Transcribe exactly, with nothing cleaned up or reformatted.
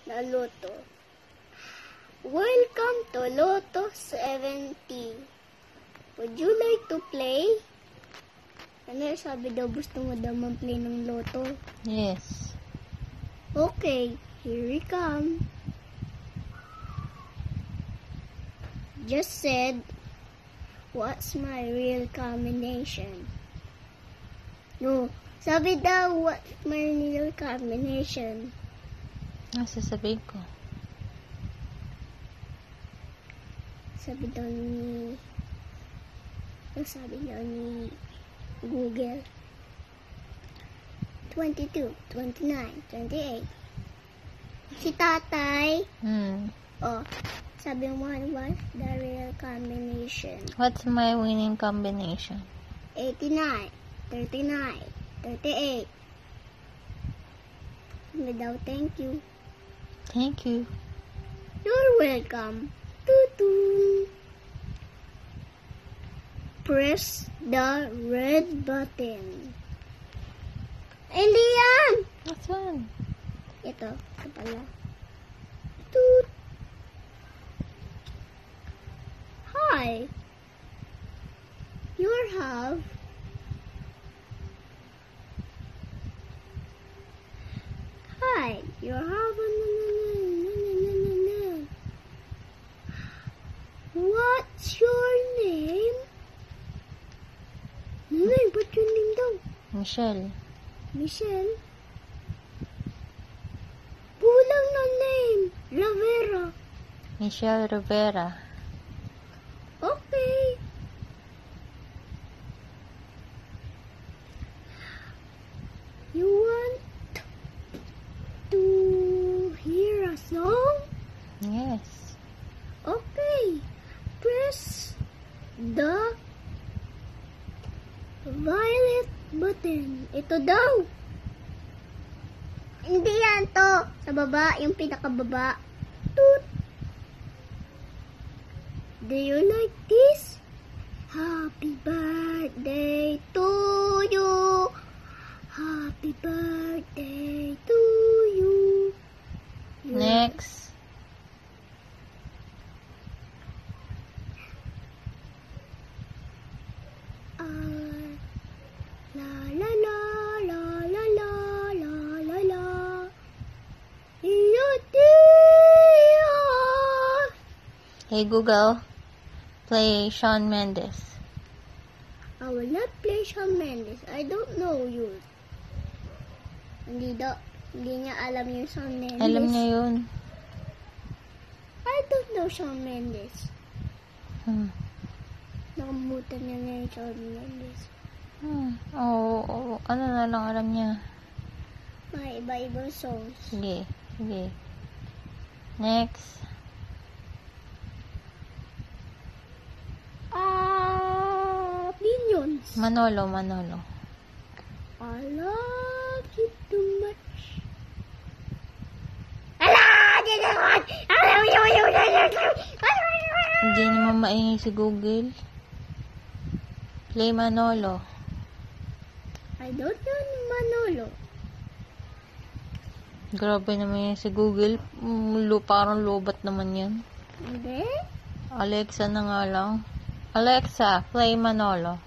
na Lotto. Welcome to Lotto seventy. Would you like to play? Ano sabi daw, gusto mo daw mag-play ng Lotto? Yes. Okay, here we come. Just said, what's my real combination? No, sabi daw, what's my real combination? Ano sasabihin ko? Sabi daw ni, ano sabi daw ni Google? twenty-two, twenty-nine, twenty-eight. Si tatay, Hmm. oh, sabi mo, what's the real combination? What's my winning combination? eighty-nine, thirty-nine, thirty-eight. Sabi daw, thank you. Thank you. You're welcome. Toot-toot. Press the red button. Hindi yan! What's one? Ito. Ito pala. Toot. Hi. You have Hi. You have a What's your name? Nanay, what's your name daw? Michelle. Michelle? Kulang na name. Rivera. Michelle Rivera. Okay. You want to hear a song? Yes. Okay. Press the violet button. Ito daw. Hindi yan to. Sa baba, yung pinakababa. Toot. Do you like this? Happy birthday to you. Happy birthday to you. Next. Uh, la la la la la la la la la. Hey Google, play Shawn Mendes. I will not play Shawn Mendes. I don't know you. Hindi daw, hindi niya alam yung Shawn Mendes. Alam niya yun. I don't know Shawn Mendes. Hmm. Nakamutan niya na yung Shawn Mendes. Hmm. Oo, oo. Ano na lang alam niya. Mga iba-ibang songs. Sige, sige. Next. Ah, Minions. Manolo, Manolo. I love you too much. Ala! Hindi naman maingay si Google. Play Manolo. I don't know Manolo. Grabe naman yan si Google. Mm, lo- Parang lobat naman yan. Hindi? Alexa na nga lang. Alexa, play Manolo.